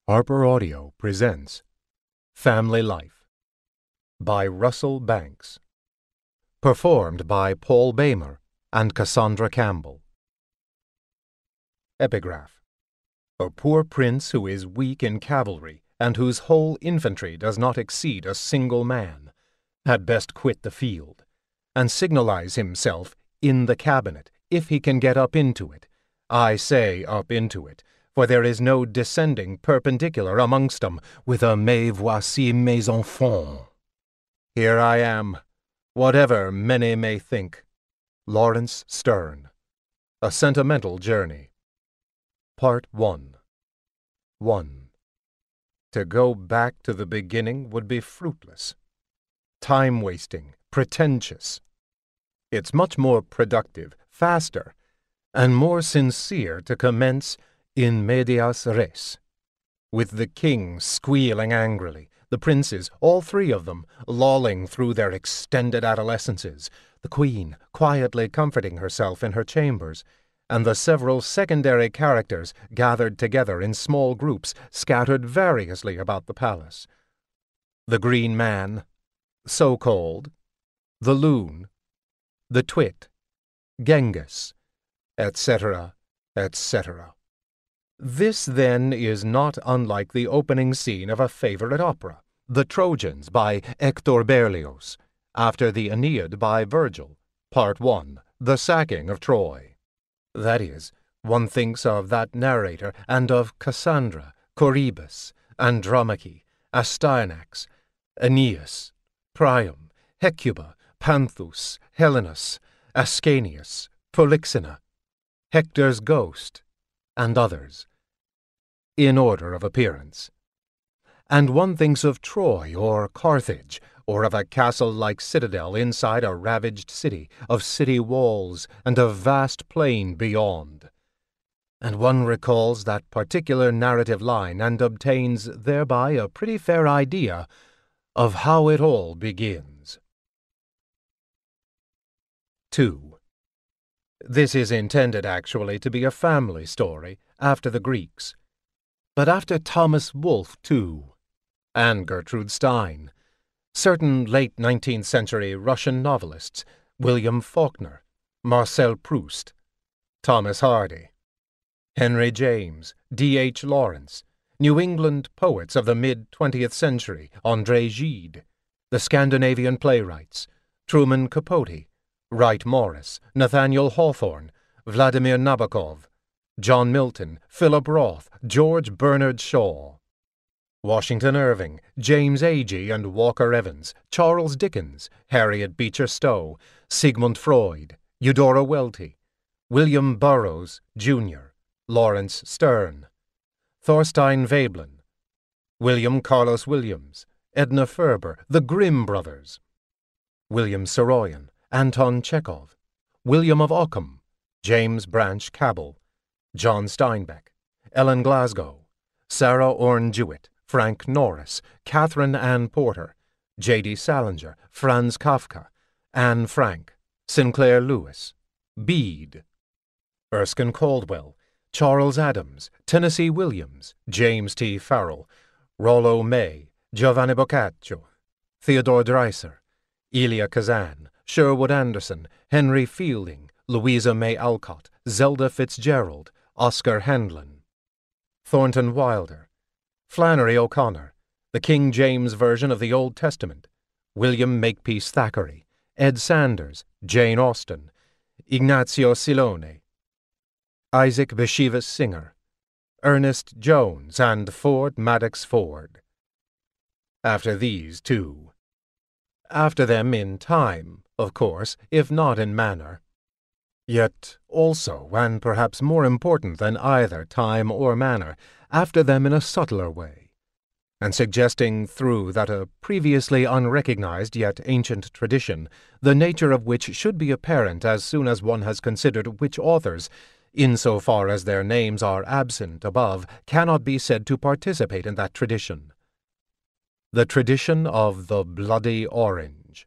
Harper Audio presents Family Life by Russell Banks. Performed by Paul Boehmer and Cassandra Campbell. Epigraph. A poor prince who is weak in cavalry and whose whole infantry does not exceed a single man had best quit the field and signalize himself in the cabinet if he can get up into it. I say up into it, for there is no descending perpendicular amongst them with a me voici mes enfants. Here I am, whatever many may think. Lawrence Sterne. A Sentimental Journey. Part 1. 1. To go back to the beginning would be fruitless, time-wasting, pretentious. It's much more productive, faster, and more sincere to commence in medias res, with the king squealing angrily, the princes, all three of them, lolling through their extended adolescences, the queen quietly comforting herself in her chambers, and the several secondary characters gathered together in small groups scattered variously about the palace. The Green Man, so-called, the Loon, the Twit, Genghis, etc., etc. This, then, is not unlike the opening scene of a favorite opera, The Trojans by Hector Berlioz, after the Aeneid by Virgil, Part 1, The Sacking of Troy. That is, one thinks of that narrator and of Cassandra, Corybus, Andromache, Astyanax, Aeneas, Priam, Hecuba, Panthus, Helenus, Ascanius, Polyxena, Hector's ghost, and others, in order of appearance. And one thinks of Troy or Carthage, or of a castle-like citadel inside a ravaged city, of city walls and a vast plain beyond. And one recalls that particular narrative line and obtains thereby a pretty fair idea of how it all begins. 2. This is intended actually to be a family story, after the Greeks, but after Thomas Wolfe, too, and Gertrude Stein, certain late 19th century Russian novelists, William Faulkner, Marcel Proust, Thomas Hardy, Henry James, D.H. Lawrence, New England poets of the mid-20th century, André Gide, the Scandinavian playwrights, Truman Capote, Wright Morris, Nathaniel Hawthorne, Vladimir Nabokov, John Milton, Philip Roth, George Bernard Shaw, Washington Irving, James Agee and Walker Evans, Charles Dickens, Harriet Beecher Stowe, Sigmund Freud, Eudora Welty, William Burroughs, Jr., Lawrence Sterne, Thorstein Veblen, William Carlos Williams, Edna Ferber, the Grimm brothers, William Saroyan, Anton Chekhov, William of Ockham, James Branch Cabell, John Steinbeck, Ellen Glasgow, Sarah Orne Jewett, Frank Norris, Catherine Ann Porter, J.D. Salinger, Franz Kafka, Anne Frank, Sinclair Lewis, Bede, Erskine Caldwell, Charles Adams, Tennessee Williams, James T. Farrell, Rollo May, Giovanni Boccaccio, Theodore Dreiser, Elia Kazan, Sherwood Anderson, Henry Fielding, Louisa May Alcott, Zelda Fitzgerald, Oscar Handlin, Thornton Wilder, Flannery O'Connor, the King James Version of the Old Testament, William Makepeace Thackeray, Ed Sanders, Jane Austen, Ignazio Silone, Isaac Bashevis Singer, Ernest Jones, and Ford Madox Ford. After these, too. After them in time, of course, if not in manner. Yet also, and perhaps more important than either time or manner, after them in a subtler way, and suggesting through that a previously unrecognized yet ancient tradition, the nature of which should be apparent as soon as one has considered which authors, in so far as their names are absent above, cannot be said to participate in that tradition. The tradition of the Bloody Orange.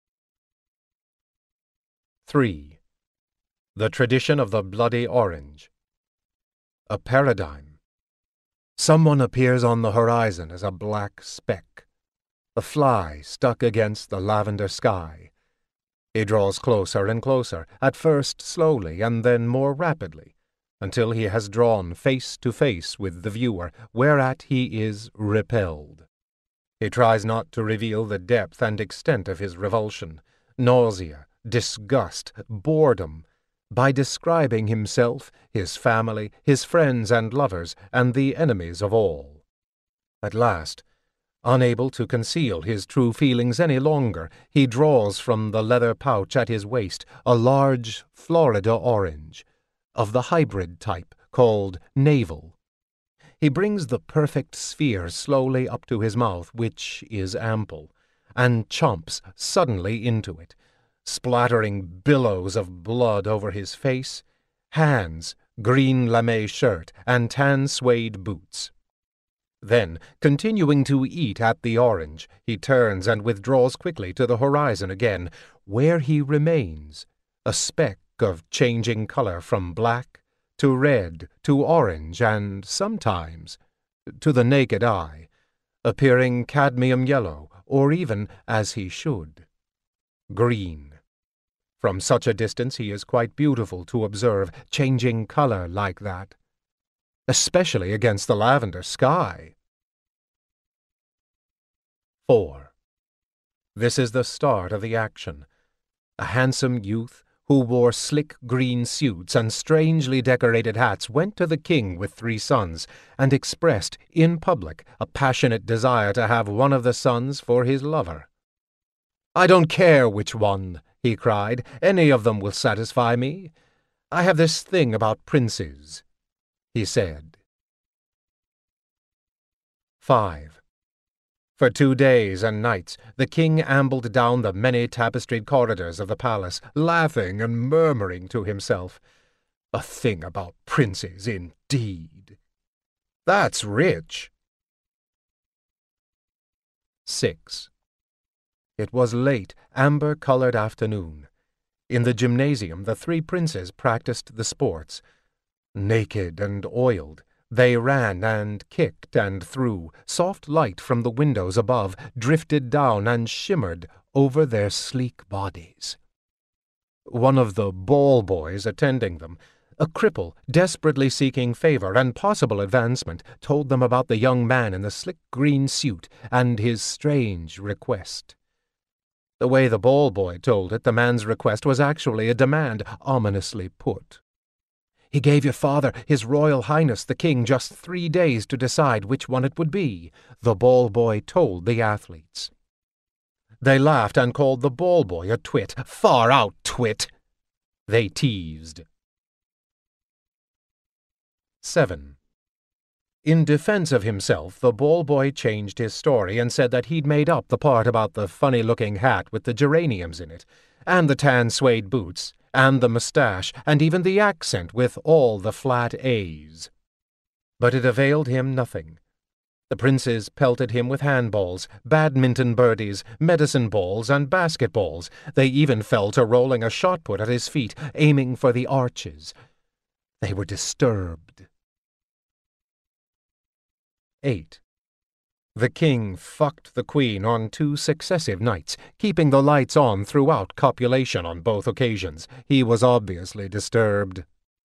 3. The tradition of the Bloody Orange. A paradigm. Someone appears on the horizon as a black speck, a fly stuck against the lavender sky. He draws closer and closer, at first slowly and then more rapidly, until he has drawn face to face with the viewer, whereat he is repelled. He tries not to reveal the depth and extent of his revulsion, nausea, disgust, boredom, by describing himself, his family, his friends and lovers, and the enemies of all. At last, unable to conceal his true feelings any longer, he draws from the leather pouch at his waist a large Florida orange, of the hybrid type, called navel. He brings the perfect sphere slowly up to his mouth, which is ample, and chomps suddenly into it, splattering billows of blood over his face, hands, green lame shirt, and tan suede boots. Then, continuing to eat at the orange, he turns and withdraws quickly to the horizon again, where he remains, a speck of changing color from black to red to orange and, sometimes, to the naked eye, appearing cadmium yellow, or even, as he should, green. From such a distance he is quite beautiful to observe, changing color like that, especially against the lavender sky. 4. This is the start of the action. A handsome youth, who wore slick green suits and strangely decorated hats, went to the king with 3 sons, and expressed, in public, a passionate desire to have one of the sons for his lover. "I don't care which one," he cried. "Any of them will satisfy me. I have this thing about princes," he said. 5. For 2 days and nights the king ambled down the many tapestried corridors of the palace, laughing and murmuring to himself, "A thing about princes, indeed! That's rich!" 6. It was late, amber-colored afternoon. In the gymnasium the 3 princes practiced the sports. Naked and oiled, they ran and kicked and threw. Soft light from the windows above drifted down and shimmered over their sleek bodies. One of the ball boys attending them, a cripple desperately seeking favor and possible advancement, told them about the young man in the slick green suit and his strange request. The way the ball boy told it, the man's request was actually a demand, ominously put. "He gave your father, His Royal Highness the King, just 3 days to decide which one it would be," the ball boy told the athletes. They laughed and called the ball boy a twit. "Far out, twit!" they teased. 7. In defense of himself, the ball boy changed his story and said that he'd made up the part about the funny-looking hat with the geraniums in it, and the tan suede boots, and the mustache, and even the accent with all the flat A's. But it availed him nothing. The princes pelted him with handballs, badminton birdies, medicine balls, and basketballs. They even fell to rolling a shot put at his feet, aiming for the arches. They were disturbed. 8. The king fucked the queen on 2 successive nights, keeping the lights on throughout copulation on both occasions. He was obviously disturbed.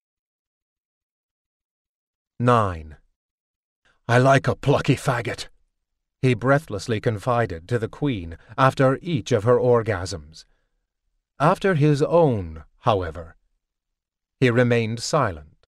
9. "I like a plucky faggot," he breathlessly confided to the queen after each of her orgasms. After his own, however, he remained silent.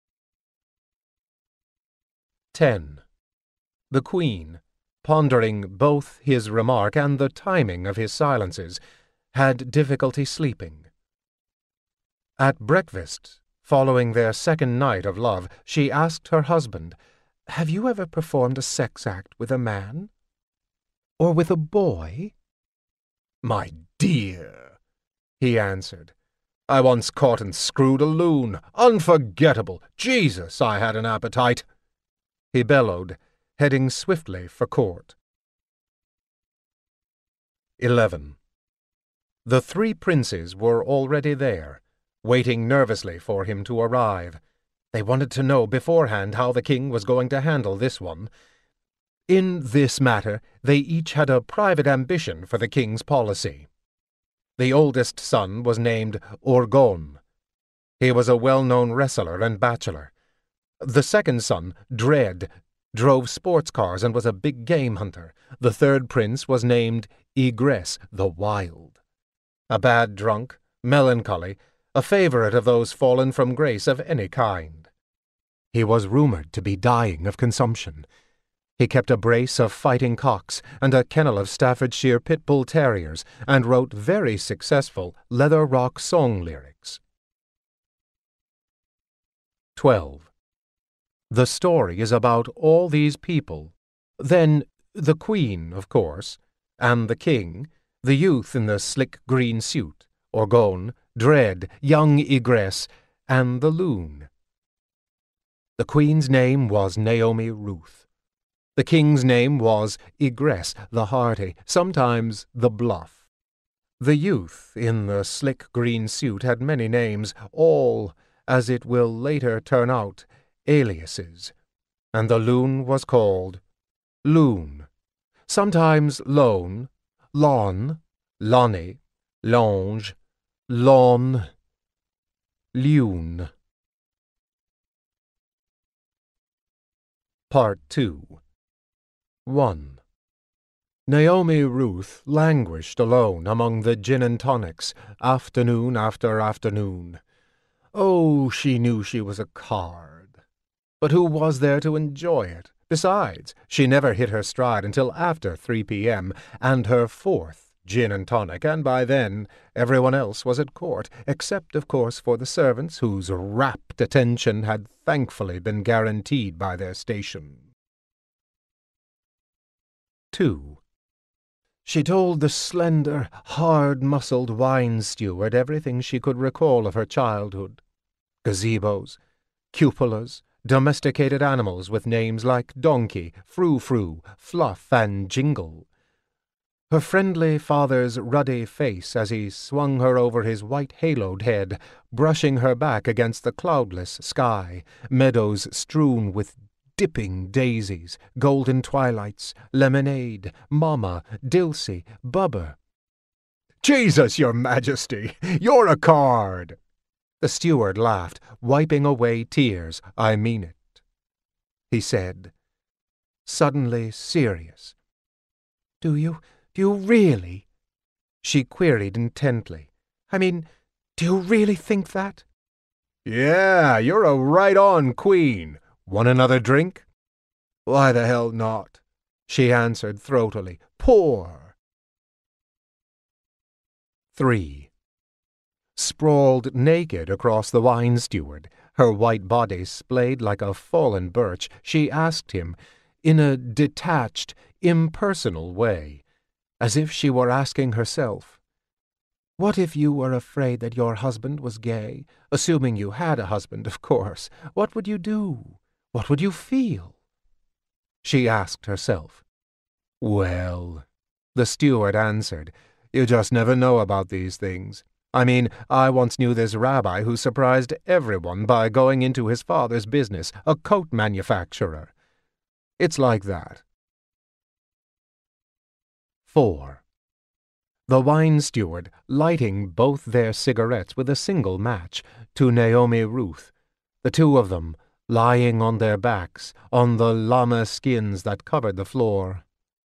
10. The queen, pondering both his remark and the timing of his silences, had difficulty sleeping. At breakfast, following their second night of love, she asked her husband, "Have you ever performed a sex act with a man? Or with a boy?" "My dear," he answered, "I once caught and screwed a loon. Unforgettable! Jesus, I had an appetite!" He bellowed, heading swiftly for court. 11. The 3 princes were already there, waiting nervously for him to arrive. They wanted to know beforehand how the king was going to handle this one. In this matter, they each had a private ambition for the king's policy. The oldest son was named Orgon. He was a well-known wrestler and bachelor. The second son, Dread, drove sports cars and was a big game hunter. The third prince was named Egress, the Wild. A bad drunk, melancholy, a favorite of those fallen from grace of any kind. He was rumored to be dying of consumption. He kept a brace of fighting cocks and a kennel of Staffordshire pit bull terriers, and wrote very successful leather rock song lyrics. 12. The story is about all these people, then the queen, of course, and the king, the youth in the slick green suit, Orgon, Dread, young Egress, and the Loon. The queen's name was Naomi Ruth. The king's name was Egress, the Hearty, sometimes the Bluff. The youth in the slick green suit had many names, all, as it will later turn out, aliases, and the Loon was called Loon, sometimes Lone, Lon, Lonnie, Longe, Lon, Loon. Part 2. 1. Naomi Ruth languished alone among the gin and tonics, afternoon after afternoon. Oh, she knew she was a card. But who was there to enjoy it? Besides, she never hit her stride until after 3 p.m., and her fourth gin and tonic, and by then everyone else was at court, except, of course, for the servants, whose rapt attention had thankfully been guaranteed by their station. 2. She told the slender, hard-muscled wine steward everything she could recall of her childhood. Gazebos, cupolas, domesticated animals with names like Donkey, Frou-Frou, Fluff, and Jingle. Her friendly father's ruddy face as he swung her over his white-haloed head, brushing her back against the cloudless sky, meadows strewn with dipping daisies, golden twilights, lemonade, Mama, Dilsey, Bubber. "Jesus, your Majesty, you're a card!" The steward laughed, wiping away tears. "I mean it," he said, suddenly serious. Do you really?" she queried intently. "I mean, do you really think that?" "Yeah, you're a right-on queen. Want another drink?" "Why the hell not?" she answered throatily. "Pour." 3. Sprawled naked across the wine steward, her white body splayed like a fallen birch, she asked him, in a detached, impersonal way, as if she were asking herself, "What if you were afraid that your husband was gay? Assuming you had a husband, of course. What would you do? What would you feel?" she asked herself. "Well," the steward answered, "you just never know about these things. I mean, I once knew this rabbi who surprised everyone by going into his father's business, a coat manufacturer. It's like that." 4. The wine steward, lighting both their cigarettes with a single match, to Naomi Ruth, the two of them lying on their backs, on the llama skins that covered the floor.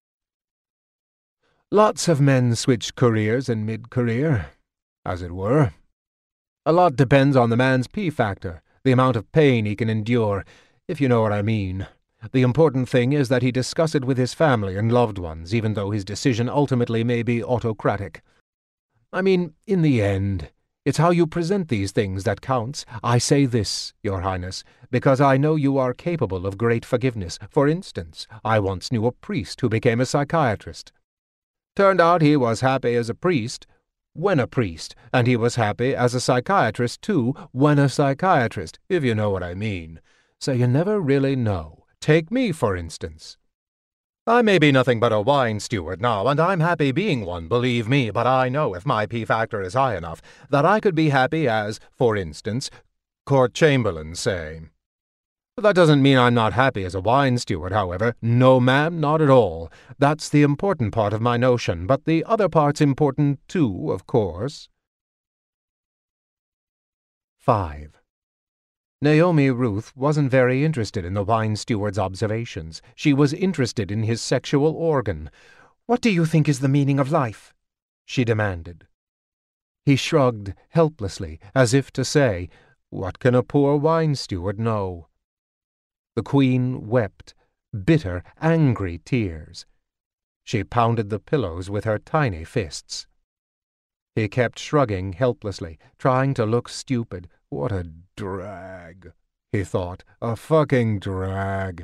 Lots of men switch careers in mid-career, as it were. A lot depends on the man's P-factor, the amount of pain he can endure, if you know what I mean. The important thing is that he discuss it with his family and loved ones, even though his decision ultimately may be autocratic. I mean, in the end, it's how you present these things that counts. I say this, Your Highness, because I know you are capable of great forgiveness. For instance, I once knew a priest who became a psychiatrist. Turned out he was happy as a priest when a priest, and he was happy as a psychiatrist, too, when a psychiatrist, if you know what I mean. So you never really know. Take me, for instance. I may be nothing but a wine steward now, and I'm happy being one, believe me, but I know if my P-factor is high enough that I could be happy as, for instance, court chamberlains say. That doesn't mean I'm not happy as a wine steward, however. No, ma'am, not at all. That's the important part of my notion, but the other part's important too, of course. 5. Naomi Ruth wasn't very interested in the wine steward's observations. She was interested in his sexual organ. "What do you think is the meaning of life?" she demanded. He shrugged helplessly, as if to say, "What can a poor wine steward know?" The Queen wept, bitter, angry tears. She pounded the pillows with her tiny fists. He kept shrugging helplessly, trying to look stupid. What a drag, he thought. A fucking drag.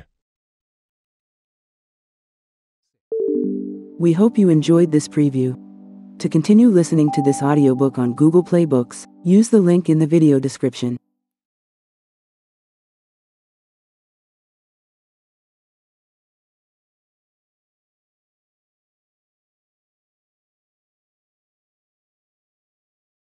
We hope you enjoyed this preview. To continue listening to this audiobook on Google Play Books, use the link in the video description.